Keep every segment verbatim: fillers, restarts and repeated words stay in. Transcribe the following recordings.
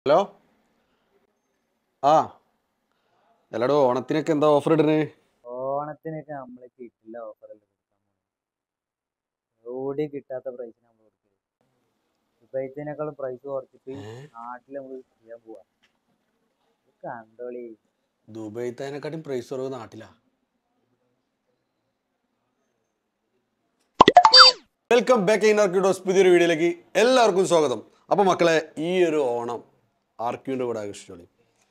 Hello ആ എല്ലാടോ ഓണത്തിനൊക്കെ എന്താ offer ഇടണേ? ഓണത്തിനൊക്കെ നമ്മള് കിട്ടില്ല ഓഫറെല്ലാം എവിടെയും കിട്ടാത്ത പ്രൈസിന് നമ്മൾ കൊടുക്കുന്നത്. ഇപ്പോഴത്തേനേക്കാളും പ്രൈസ് കുറച്ചിട്ട് നാട്ടിൽ നമ്മൾ ചെയ്യാൻ പോവാ. കണ്ടോളി. ദുബൈത്തേനെക്കാട്ടും പ്രൈസ് കുറവ് നാട്ടിലാ. വെൽക്കം ബാക്ക് ഇൻ ആർക്യൂഡോസ് പുതിയൊരു വീഡിയോയിലേക്ക് എല്ലാവർക്കും സ്വാഗതം. അപ്പോൾ മക്കളെ, ഈ ഒരു ഓണം ആർക്യൂൻ്റെ കൂടെ ആഘോഷിച്ചോളി.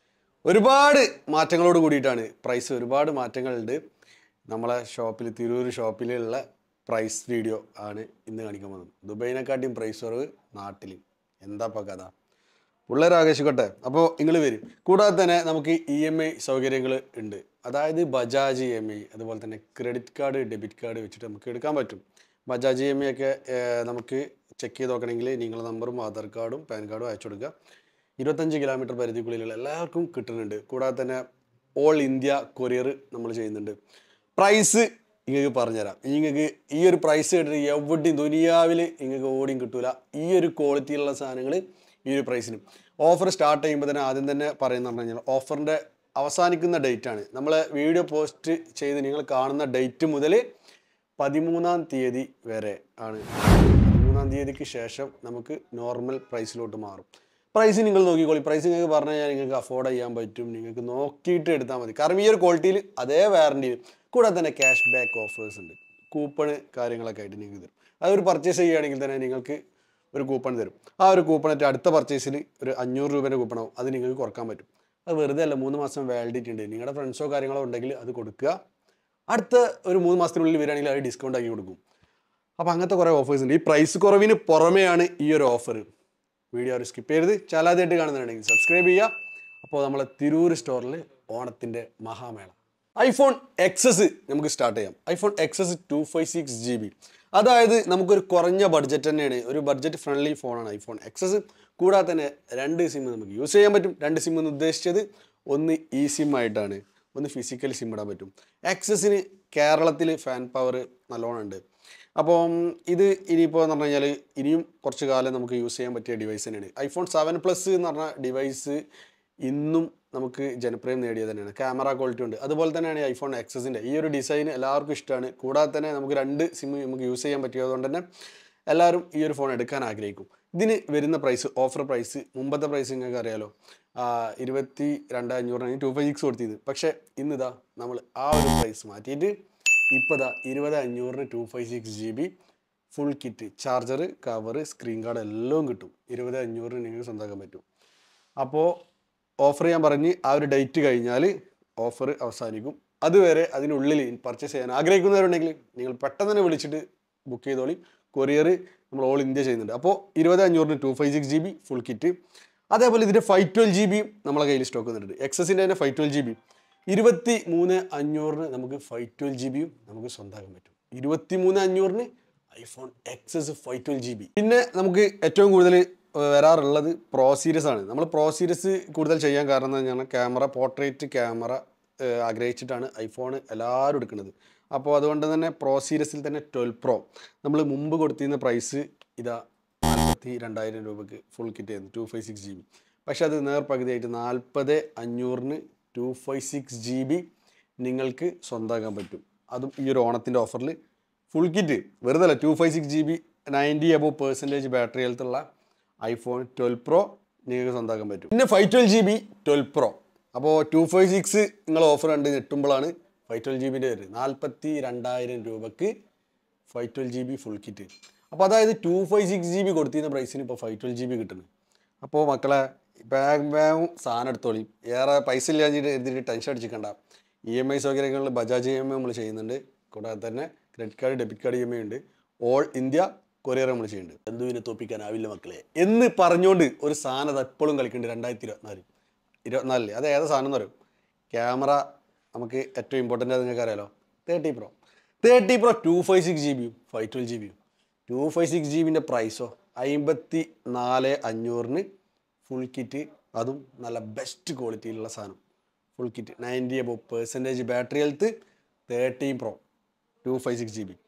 ഒരുപാട് മാറ്റങ്ങളോട് കൂടിയിട്ടാണ് പ്രൈസ്, ഒരുപാട് മാറ്റങ്ങളുണ്ട്. നമ്മളെ ഷോപ്പിൽ, തിരൂർ ഷോപ്പിലുള്ള പ്രൈസ് വീഡിയോ ആണ് ഇന്ന് കാണിക്കാൻ പോകുന്നത്. ദുബൈനെക്കാട്ടിയും പ്രൈസ് കുറവ് നാട്ടിൽ. എന്താ ഇപ്പോൾ കഥ? പിള്ളേർ ആഘോഷിക്കട്ടെ. അപ്പോൾ നിങ്ങൾ വരും. കൂടാതെ തന്നെ നമുക്ക് ഇ എം ഐ സൗകര്യങ്ങൾ ഉണ്ട്. അതായത് ബജാജ് ഇ എം ഐ, അതുപോലെ തന്നെ ക്രെഡിറ്റ് കാർഡ്, ഡെബിറ്റ് കാർഡ് വെച്ചിട്ട് നമുക്ക് എടുക്കാൻ പറ്റും. ബജാജ് ഇ എം ഐ ഒക്കെ നമുക്ക് ചെക്ക് ചെയ്ത് നോക്കണമെങ്കിൽ നിങ്ങളുടെ നമ്പറും ആധാർ കാർഡും പാൻ കാർഡും അയച്ചു കൊടുക്കുക. ഇരുപത്തഞ്ച് കിലോമീറ്റർ പരിധിക്കുള്ളിലുള്ള എല്ലാവർക്കും കിട്ടുന്നുണ്ട്. കൂടാതെ തന്നെ ഓൾ ഇന്ത്യ കൊറിയർ നമ്മൾ ചെയ്യുന്നുണ്ട്. പ്രൈസ് നിങ്ങൾക്ക് പറഞ്ഞുതരാം. നിങ്ങൾക്ക് ഈ ഒരു പ്രൈസ് കേട്ടിട്ട് എവിടെയും ദുനിയാവിൽ നിങ്ങൾക്ക് ഓടിയും കിട്ടൂല. ഈ ഒരു ക്വാളിറ്റിയിലുള്ള സാധനങ്ങൾ ഈ ഒരു പ്രൈസിന്. ഓഫർ സ്റ്റാർട്ട് ചെയ്യുമ്പോൾ തന്നെ ആദ്യം തന്നെ പറയുന്ന പറഞ്ഞു കഴിഞ്ഞാൽ ഓഫറിൻ്റെ അവസാനിക്കുന്ന ഡേറ്റാണ്. നമ്മൾ വീഡിയോ പോസ്റ്റ് ചെയ്ത് നിങ്ങൾ കാണുന്ന ഡേറ്റ് മുതൽ പതിമൂന്നാം തീയതി വരെ ആണ്. പതിമൂന്നാം തീയതിക്ക് ശേഷം നമുക്ക് നോർമൽ പ്രൈസിലോട്ട് മാറും. പ്രൈസ് നിങ്ങൾ നോക്കിക്കോളി. പ്രൈസ് നിങ്ങൾക്ക് പറഞ്ഞു കഴിഞ്ഞാൽ നിങ്ങൾക്ക് അഫോർഡ് ചെയ്യാൻ പറ്റും. നിങ്ങൾക്ക് നോക്കിയിട്ട് എടുത്താൽ മതി. കാരണം ഈ ഒരു ക്വാളിറ്റിയിൽ അതേ വാറണ്ടിയിൽ കൂടാതെ തന്നെ ക്യാഷ് ബാക്ക് ഓഫേഴ്സ് ഉണ്ട്. കൂപ്പണ് കാര്യങ്ങളൊക്കെ ആയിട്ട് നിങ്ങൾക്ക് തരും. അതൊരു പർച്ചേസ് ചെയ്യുകയാണെങ്കിൽ തന്നെ നിങ്ങൾക്ക് ഒരു കൂപ്പൺ തരും. ആ ഒരു കൂപ്പണായിട്ട് അടുത്ത പർച്ചേസിൽ ഒരു അഞ്ഞൂറ് രൂപേൻ്റെ കൂപ്പണാവും. അത് നിങ്ങൾക്ക് കുറക്കാൻ പറ്റും. അത് വെറുതെ അല്ല, മൂന്ന് മാസം വാലിഡിറ്റി ഉണ്ട്. നിങ്ങളുടെ ഫ്രണ്ട്സോ കാര്യങ്ങളോ ഉണ്ടെങ്കിൽ അത് കൊടുക്കുക. അടുത്ത ഒരു മൂന്ന് മാസത്തിനുള്ളിൽ വരികയാണെങ്കിൽ അത് ഡിസ്കൗണ്ട് ആക്കി കൊടുക്കും. അപ്പോൾ അങ്ങനത്തെ കുറേ ഓഫേഴ്സ് ഉണ്ട്. ഈ പ്രൈസ് കുറവിന് പുറമെയാണ് ഈ ഒരു ഓഫർ. വീഡിയോ ഒരു സ്കിപ്പ് ചെയ്ത് ചാലാതായിട്ട് കാണുന്നുണ്ടെങ്കിൽ സബ്സ്ക്രൈബ് ചെയ്യുക. അപ്പോൾ നമ്മളെ തിരൂർ സ്റ്റോറിൽ ഓണത്തിൻ്റെ മഹാമേള. ഐഫോൺ എക്സസ് നമുക്ക് സ്റ്റാർട്ട് ചെയ്യാം. IPhone XS two five six G B, അതായത് നമുക്കൊരു കുറഞ്ഞ ബഡ്ജറ്റ് തന്നെയാണ്. ഒരു ബഡ്ജറ്റ് ഫ്രണ്ട്ലി ഫോണാണ് ഐഫോൺ എക്സസ്. കൂടാതെ തന്നെ രണ്ട് സിം നമുക്ക് യൂസ് ചെയ്യാൻ പറ്റും. രണ്ട് സിം എന്ന് ഉദ്ദേശിച്ചത് ഒന്ന് ഇ സിം ആയിട്ടാണ്, ഒന്ന് ഫിസിക്കൽ സിം ഇടാൻ പറ്റും. എക്സസിന് കേരളത്തിൽ ഫാൻ പവർ നല്ലോണം ഉണ്ട്. അപ്പം ഇത് ഇനിയിപ്പോൾ എന്ന് പറഞ്ഞു കഴിഞ്ഞാൽ ഇനിയും കുറച്ച് കാലം നമുക്ക് യൂസ് ചെയ്യാൻ പറ്റിയ ഡിവൈസ് തന്നെയാണ്. ഐഫോൺ സെവൻ പ്ലസ് എന്ന് പറഞ്ഞ ഡിവൈസ് ഇന്നും നമുക്ക് ജനപ്രിയം നേടിയത് തന്നെയാണ്. ക്യാമറ ക്വാളിറ്റി ഉണ്ട്. അതുപോലെ തന്നെയാണ് ഐഫോൺ എക്സസിൻ്റെ ഈ ഒരു ഡിസൈൻ എല്ലാവർക്കും ഇഷ്ടമാണ്. കൂടാതെ തന്നെ നമുക്ക് രണ്ട് സിം നമുക്ക് യൂസ് ചെയ്യാൻ പറ്റിയതുകൊണ്ട് തന്നെ എല്ലാവരും ഈ ഒരു ഫോൺ എടുക്കാൻ ആഗ്രഹിക്കും. ഇതിന് വരുന്ന പ്രൈസ്, ഓഫർ പ്രൈസ്, മുമ്പത്തെ പ്രൈസ് നിങ്ങൾക്ക് അറിയാലോ, ഇരുപത്തി രണ്ട് അഞ്ഞൂറിനാണ് ടു ഫൈവ് സിക്സ് കൊടുത്തത്. പക്ഷേ ഇന്നിതാ നമ്മൾ ആ ഒരു പ്രൈസ് മാറ്റിയിട്ട് ഇപ്പോൾ ഇതാ ഇരുപത് അഞ്ഞൂറിന് two five six G B full kit, charger, cover, screen guard എല്ലാം കിട്ടും. ഇരുപത് അഞ്ഞൂറിന് നിങ്ങൾക്ക് സ്വന്തമാക്കാൻ പറ്റും. അപ്പോൾ ഓഫർ ഞാൻ പറഞ്ഞ് ആ ഒരു ഡേറ്റ് കഴിഞ്ഞാൽ ഓഫർ അവസാനിക്കും. അതുവരെ അതിനുള്ളിൽ പർച്ചേസ് ചെയ്യാൻ ആഗ്രഹിക്കുന്നവരുണ്ടെങ്കിൽ നിങ്ങൾ പെട്ടെന്ന് തന്നെ വിളിച്ചിട്ട് ബുക്ക് ചെയ്തോളി. കൊറിയർ നമ്മൾ ഓൾ ഇന്ത്യ ചെയ്യുന്നുണ്ട്. അപ്പോൾ ഇരുപത് അഞ്ഞൂറിന് two five six G B full kit. അതേപോലെ ഇതിൻ്റെ ഫൈവ് ട്വൽവ് ജി ബിയും നമ്മളെ കയ്യിൽ സ്റ്റോക്ക് വന്നിട്ടുണ്ട്. എക്സസിൻ്റെ തന്നെ ഫൈവ് ട്വൽവ് ജി ബി ഇരുപത്തി മൂന്ന് അഞ്ഞൂറിന് നമുക്ക് ഫൈവ് ട്വൽവ് ജി ബിയും നമുക്ക് സ്വന്തമാക്കാൻ പറ്റും. ഇരുപത്തി മൂന്ന് അഞ്ഞൂറിന് iPhone XS five twelve G B. പിന്നെ നമുക്ക് ഏറ്റവും കൂടുതൽ വരാറുള്ളത് പ്രോ സീരീസ് ആണ്. നമ്മൾ പ്രോ സീരീസ് കൂടുതൽ ചെയ്യാൻ കാരണം എന്ന് പറഞ്ഞാൽ ക്യാമറ, പോർട്രേറ്റ് ക്യാമറ ആഗ്രഹിച്ചിട്ടാണ് ഐഫോൺ എല്ലാവരും എടുക്കുന്നത്. അപ്പോൾ അതുകൊണ്ട് തന്നെ പ്രോ സീരീസിൽ തന്നെ ട്വൽവ് പ്രോ നമ്മൾ മുമ്പ് കൊടുത്തിരുന്ന പ്രൈസ് ഇതാ നാൽപ്പത്തി രണ്ടായിരം രൂപയ്ക്ക് ഫുൾ കിറ്റ് ആയിരുന്നു, two five six G B. പക്ഷെ അത് നേർപകുതിയായിട്ട് നാൽപ്പത് അഞ്ഞൂറിന് two five six G B നിങ്ങൾക്ക് സ്വന്തമാക്കാൻ പറ്റും. അതും ഈ ഒരു ഓണത്തിൻ്റെ ഓഫറിൽ ഫുൾ കിറ്റ്. വെറുതെ അല്ല, two five six G B ninety above percentage battery ഹെൽത്തുള്ള ഐഫോൺ ട്വൽവ് പ്രോ നിങ്ങൾക്ക് സ്വന്തമാക്കാൻ പറ്റും. പിന്നെ five twelve G B twelve pro. അപ്പോൾ ടു ഫൈവ് സിക്സ് നിങ്ങൾ ഓഫർ കണ്ട് ഞെട്ടുമ്പോഴാണ് ഫൈവ് ട്വൽവ് ജി ബിൻ്റെ വരുന്നത്. നാൽപ്പത്തി രണ്ടായിരം രൂപക്ക് five twelve G B full kit. അപ്പോൾ അതായത് two five six G B കൊടുത്തിരുന്ന പ്രൈസിന് ഇപ്പോൾ ഫൈവ് ട്വൽവ് ജി ബി കിട്ടുന്നത്. അപ്പോൾ മക്കളെ ബാഗ് ബാഗും സാധനം എടുത്തോളി. ഏറെ പൈസ ഇല്ലാഞ്ഞിട്ട് എഴുതിയിട്ട് ടെൻഷൻ അടിച്ചിക്കണ്ട. ഇ എം ഐ സൗകര്യങ്ങളിൽ ബജാജ് ഇ എം ഐ നമ്മൾ ചെയ്യുന്നുണ്ട്. കൂടാതെ തന്നെ credit card, debit card E M I ഉണ്ട്. ഓൾ ഇന്ത്യ കൊറിയർ നമ്മൾ ചെയ്യുന്നുണ്ട്. എന്തും ഇതിനെ തോപ്പിക്കാനാവില്ല മക്കളെ എന്ന് പറഞ്ഞുകൊണ്ട് ഒരു സാധനം എപ്പോഴും കളിക്കുന്നുണ്ട്. രണ്ടായിരത്തി ഇരുപത്തിനാല് ഇരുപത്തിനാലില് അത് ഏതാ സാധനം എന്ന് പറയും? ക്യാമറ നമുക്ക് ഏറ്റവും ഇമ്പോർട്ടൻ്റ് അത് നിങ്ങൾക്ക് അറിയാലോ, thirty pro. Thirty pro two five six G ബിയും ഫൈവ് ട്വൽവ് ജി ബിയും. ടു ഫൈവ് സിക്സ് ജി ബിൻ്റെ പ്രൈസോ അമ്പത്തി നാല് അഞ്ഞൂറിന് ഫുൾ കിറ്റ്. അതും നല്ല ബെസ്റ്റ് ക്വാളിറ്റിയിലുള്ള സാധനം. Full kit ninety above percentage battery health, thirteen pro two five six G B.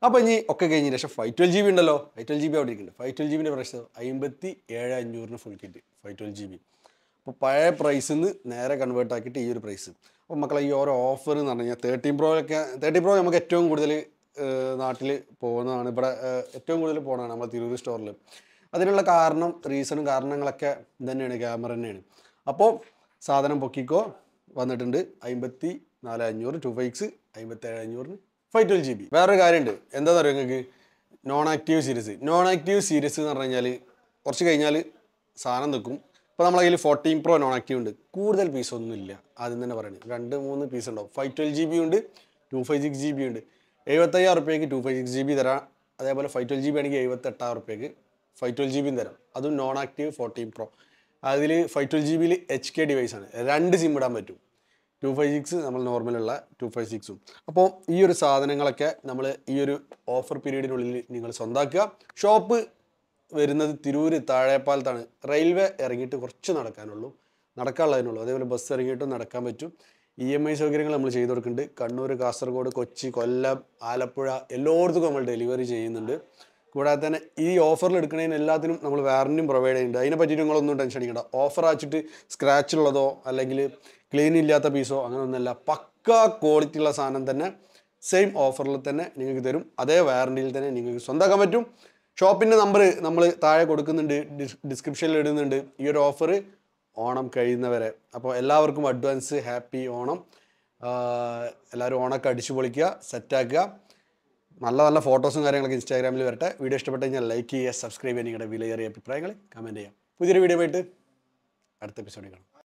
അപ്പോൾ ഇനി ഒക്കെ കഴിഞ്ഞ ശേഷം ഫൈവ് ട്വൽവ് ജി ബി ഉണ്ടല്ലോ, ഫൈവ് ട്വൽവ് ജി ബി അവിടെ ഇരിക്കുന്നുണ്ട്. ഫൈവ് ട്വൽവ് ജി ബിൻ്റെ പ്രൈസ് അമ്പത്തി ഏഴ് അഞ്ഞൂറിന് full kit five twelve G B. അപ്പോൾ പഴയ പ്രൈസിൽ നിന്ന് നേരെ കൺവേർട്ട് ആക്കിയിട്ട് ഈ ഒരു പ്രൈസ്. അപ്പോൾ മക്കളെ ഈ ഓരോ ഓഫർ എന്ന് പറഞ്ഞു കഴിഞ്ഞാൽ തേർട്ടീൻ പ്രോയൊക്കെ തേർട്ടീൻ പ്രോ നമുക്ക് ഏറ്റവും കൂടുതൽ നാട്ടിൽ പോകുന്നതാണ്, ഇവിടെ ഏറ്റവും കൂടുതൽ പോകുന്നതാണ് നമ്മൾ തിരൂർ സ്റ്റോറിൽ. അതിനുള്ള കാരണം റീസണും കാരണങ്ങളൊക്കെ തന്നെയാണ്, ക്യാമറ തന്നെയാണ്. അപ്പോൾ സാധനം പൊക്കിക്കോ വന്നിട്ടുണ്ട് അമ്പത്തി നാല് അഞ്ഞൂറ് ടു ഫൈക്സ് അമ്പത്തി ഏഴ് അഞ്ഞൂറിന് ഫൈവ് ട്വൽവ് ജി ബി. വേറൊരു കാര്യമുണ്ട്, എന്താണെന്ന് അറിയാം നിങ്ങൾക്ക്, non active series. Non active series എന്ന് പറഞ്ഞു കഴിഞ്ഞാൽ കുറച്ച് കഴിഞ്ഞാൽ സാധനം നിൽക്കും. ഇപ്പോൾ നമ്മളെ കയ്യിൽ ഫോർട്ടീൻ പ്രോ നോൺ ആക്റ്റീവ് ഉണ്ട്, കൂടുതൽ പീസൊന്നും ഇല്ല. ആദ്യം തന്നെ പറയുന്നത് രണ്ട് മൂന്ന് പീസ് ഉണ്ടാവും. ഫൈവ് ട്വൽവ് ജി ബി ഉണ്ട്, two five six G B ഉണ്ട്. എഴുപത്തയ്യായിരം റുപ്യക്ക് two five six G B തരാം. അതേപോലെ ഫൈവ് ട്വൽവ് ജി ബി ആണെങ്കിൽ എഴുപത്തെട്ടായിരം റുപ്യക്ക് ഫൈവ് ട്വൽവ് ജി ബിയും തരാം, അതും നോൺ ആക്റ്റീവ് ഫോർട്ടീൻ പ്രോ. അതിൽ ഫൈവ് ട്വൽവ് ജി ബിയിൽ എച്ച് കെ ഡിവൈസാണ്, രണ്ട് സിം ഇടാൻ പറ്റും. ടു ഫൈവ് സിക്സ് നമ്മൾ നോർമലുള്ള ടു ഫൈവ് സിക്സും. അപ്പോൾ ഈ ഒരു സാധനങ്ങളൊക്കെ നമ്മൾ ഈ ഒരു ഓഫർ പീരീഡിനുള്ളിൽ നിങ്ങൾ സ്വന്തമാക്കുക. ഷോപ്പ് വരുന്നത് തിരൂര് താഴെപ്പാലത്താണ്. റെയിൽവേ ഇറങ്ങിയിട്ട് കുറച്ച് നടക്കാനുള്ളൂ, നടക്കാനുള്ളതിനുള്ളൂ. അതേപോലെ ബസ് ഇറങ്ങിയിട്ടും നടക്കാൻ പറ്റും. ഇ എം ഐ സൗകര്യങ്ങൾ നമ്മൾ ചെയ്ത് കൊടുക്കുന്നുണ്ട്. കണ്ണൂർ, കാസർഗോഡ്, കൊച്ചി, കൊല്ലം, ആലപ്പുഴ എല്ലായിടത്തും നമ്മൾ ഡെലിവറി ചെയ്യുന്നുണ്ട്. കൂടാതെ തന്നെ ഈ ഓഫറിൽ എടുക്കുന്നതിന് എല്ലാത്തിനും നമ്മൾ വാറൻറ്റിയും പ്രൊവൈഡ് ചെയ്യുന്നുണ്ട്. അതിനെ പറ്റിയിട്ട് നിങ്ങളൊന്നും ടെൻഷൻ അടിക്കണ്ട. ഓഫർ ആച്ചിട്ട് സ്ക്രാച്ച് ഉള്ളതോ അല്ലെങ്കിൽ ക്ലീൻ ഇല്ലാത്ത പീസോ അങ്ങനെയൊന്നുമല്ല, പക്കാ ക്വാളിറ്റി ഉള്ള സാധനം തന്നെ സെയിം ഓഫറിൽ തന്നെ നിങ്ങൾക്ക് തരും. അതേ വാറൻറ്റിയിൽ തന്നെ നിങ്ങൾക്ക് സ്വന്തമാക്കാൻ പറ്റും. ഷോപ്പിൻ്റെ നമ്പർ നമ്മൾ താഴെ കൊടുക്കുന്നുണ്ട്, ഡിസ്ക്രിപ്ഷനിൽ ഇടുന്നുണ്ട്. ഈ ഒരു ഓഫർ ഓണം കഴിയുന്നവരെ. അപ്പോൾ എല്ലാവർക്കും അഡ്വാൻസ് ഹാപ്പി ഓണം. എല്ലാവരും ഓണമൊക്കെ അടിച്ചു പൊളിക്കുക, സെറ്റാക്കുക. നല്ല നല്ല ഫോട്ടോസും കാര്യങ്ങളൊക്കെ ഇൻസ്റ്റാഗ്രാമിൽ വരട്ടെ. വീഡിയോ ഇഷ്ടപ്പെട്ട് കഴിഞ്ഞാൽ ലൈക്ക് ചെയ്യുക, സബ്സ്ക്രൈബ് ചെയ്യുക, നിങ്ങളുടെ വിലയേറിയ അഭിപ്രായങ്ങൾ കമൻറ്റ് ചെയ്യാം. പുതിയൊരു വീഡിയോ ആയിട്ട് അടുത്ത എപ്പിസോഡിൽ കാണാം.